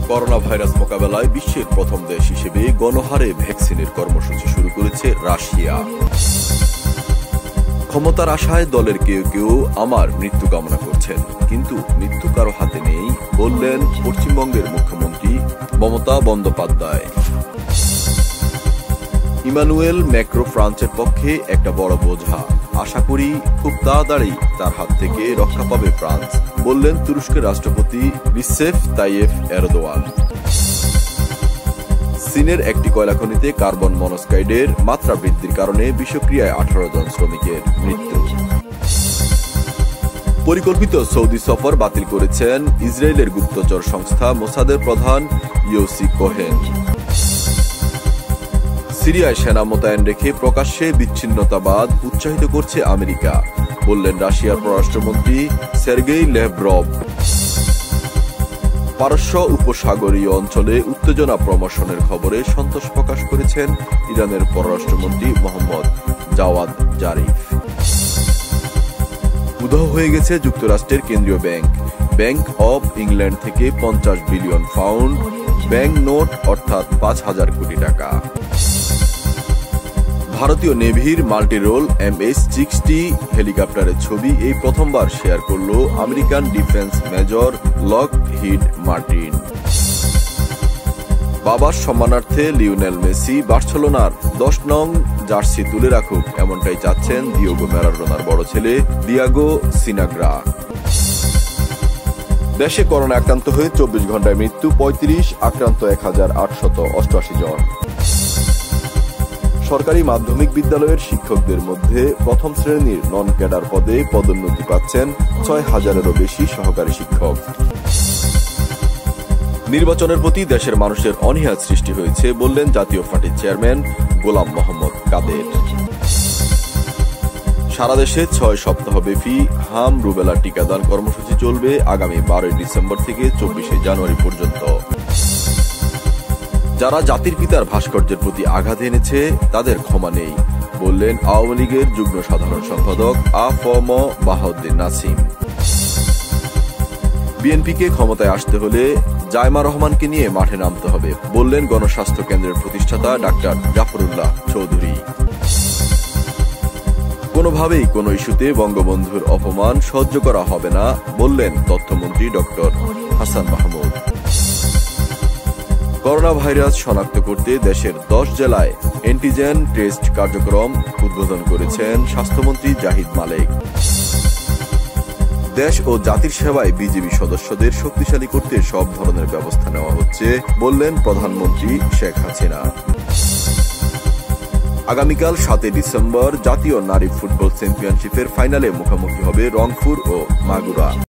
Corona virus মোকাবেলায় বিশ্বের প্রথম দেশ হিসেবে গণহারে ভ্যাকসিনের কর্মসূচি শুরু করেছে রাশিয়া। ক্ষমতার আশায় দলের কেউ কেউ আমার মৃত্যু কামনা করছেন, কিন্তু মৃত্যু কারো হাতে নেই বললেন পশ্চিমবঙ্গের মুখ্যমন্ত্রী মমতা বন্দ্যোপাধ্যায়। ইমানুয়েল ম্যাক্রো ফ্রান্সের পক্ষে একটা বড় বোঝা, আশা করি খুব তাড়াতাড়ি তার হাত থেকে রক্ষা পাবে ফ্রান্স, বললেন তুরস্কের রাষ্ট্রপতি রিসেপ তাইয়েপ এরদোয়ান। চীনের একটি কয়লা খনিতে কার্বন মনোক্সাইডের মাত্রা বৃদ্ধির কারণে বিষক্রিয়ায় 18 জন শ্রমিকের মৃত্যু। পরিকল্পিত সৌদি সফর বাতিল করেছেন ইসরায়েলের গুপ্তচর সংস্থা মোসাদের প্রধান ইয়োসি কোহেন। সিরিয়ায় সেনা মোতায়েন রেখে প্রকাশ্যে বিচ্ছিন্নতাবাদ উৎসাহিত করছে আমেরিকা, বললেন রাশিয়ার পররাষ্ট্রমন্ত্রী সের্গেই ল্যাভরভ। পারস্য উপসাগরীয় অঞ্চলে উত্তেজনা প্রশমনের খবরে সন্তোষ প্রকাশ করেছেন ইরানের পররাষ্ট্রমন্ত্রী মোহাম্মদ জাওয়াদ জারিফ। উধাও হয়ে গেছে যুক্তরাষ্ট্রের কেন্দ্রীয় ব্যাংক অব ইংল্যান্ড থেকে 50 বিলিয়ন পাউন্ড ব্যাংক নোট অর্থাৎ 5,000 কোটি টাকা। ভারতীয় নেভির মাল্টিরোল MH-60 হেলিকপ্টারের ছবি এই প্রথমবার শেয়ার করল American defence major Lockheed Martin. বাবার সম্মানার্থে লিওনেল মেসি বার্সেলোনার 10 নং জার্সি তুলে রাখুক, এমনটাই চাচ্ছেন দিয়েগো ম্যারাডোনার বড় ছেলে দিয়েগো সিনাগ্রা। দেশে করোনা আক্রান্ত হয়ে 24 ঘন্টায় মৃত্যু 35, আক্রান্ত 1888 জন। সরকারি মাধ্যমিক বিদ্যালয়ের শিক্ষকদের মধ্যে প্রথম শ্রেণীর নন ক্যাডার পদে পদোন্নতি পাচ্ছেন 6,000-এরও বেশি সহকারী শিক্ষক। নির্বাচনের প্রতি দেশের মানুষের অনীহা সৃষ্টি হয়েছে বললেন জাতীয় পার্টির চেয়ারম্যান গোলাম মোহাম্মদ কাদের। সারা দেশে 6 সপ্তাহব্যাপী হাম রুবেলা টিকাদান কর্মসূচি চলবে আগামী 12 ডিসেম্বর থেকে 24 জানুয়ারি পর্যন্ত। যারা জাতির পিতার ভাস্কর্যের প্রতি আঘাত এনেছে তাদের ক্ষমা নেই, বললেন আওয়ামী লীগের যুগ্ম সাধারণ সম্পাদক আ.ফ.ম. বাহাউদ্দিন নাসিম। বিএনপিকে ক্ষমতায় আসতে হলে জায়মা রহমানকে নিয়ে মাঠে নামতে হবে, বললেন গণস্বাস্থ্য কেন্দ্রের প্রতিষ্ঠাতা ডাক্তার জাফরুল্লাহ চৌধুরী। কোনোভাবেই কোনো ইস্যুতে বঙ্গবন্ধুর অপমান সহ্য করা হবে না, বললেন তথ্যমন্ত্রী doctor Hasan Mahmud. Corona virus শনাক্ত করতে দেশের 10 জেলায় অ্যান্টিজেন টেস্ট কার্যক্রম উদ্বোধন করেছেন স্বাস্থ্যমন্ত্রী জাহিদ মালেক। দেশ ও জাতির সেবায় বিজিবি সদস্যদের শক্তিশালী করতে সব ধরনের ব্যবস্থা নেওয়া হচ্ছে, বললেন প্রধানমন্ত্রী শেখ হাসিনা। আগামীকাল 7 ডিসেম্বর জাতীয় নারী ফুটবল চ্যাম্পিয়নশিপের ফাইনালে মুখোমুখি হবে রংপুর ও মাগুরা।